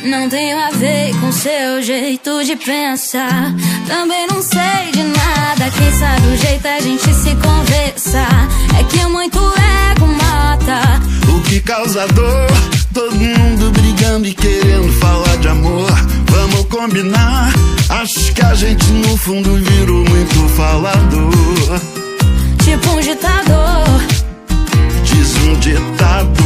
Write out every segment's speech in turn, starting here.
Não tenho a ver com seu jeito de pensar. Também não sei de nada. Quem sabe o jeito a gente se conversar. É que muito ego mata. O que causa dor? Todo mundo brigando e querendo falar de amor. Vamos combinar. Acho que a gente no fundo virou muito falador. Tipo um ditador. Diz um ditado.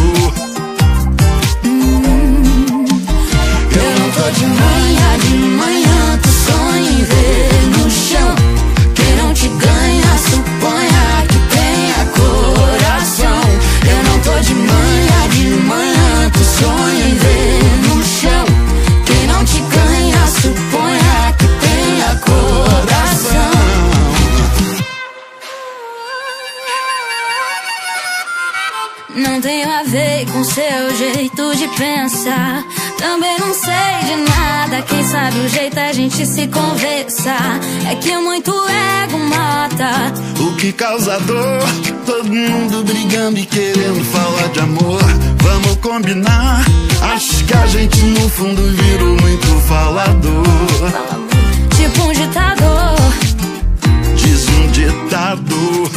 Eu não tô de manhã tu sonha em ver no chão. Quem não te ganha, suponha que tenha coração. Eu não tô de manhã tu sonha em ver no chão. Quem não te ganha, suponha que tenha coração. Não tenho a ver com seu jeito de pensar. Também não sei de nada. Quem sabe o jeito a gente se conversar. É que muito ego mata. O que causa dor? Todo mundo brigando e querendo falar de amor. Vamos combinar. Acho que a gente no fundo virou muito falador. Tipo um ditador. Diz um ditado.